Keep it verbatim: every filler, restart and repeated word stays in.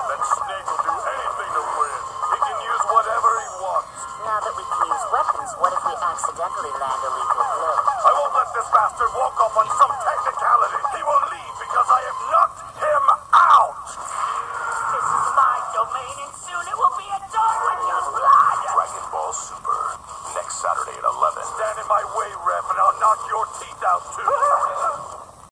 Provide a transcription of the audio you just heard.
That snake will do anything to win. He can use whatever he wants. Now that we can use weapons, what if we accidentally land a lethal blow? I won't let this bastard walk off on some technicality. He will leave because I have knocked him out. This is my domain, and soon it will be adorned with your blood! Dragon Ball Super. Next Saturday at eleven. Stand in my way, Ref, and I'll knock your teeth out too.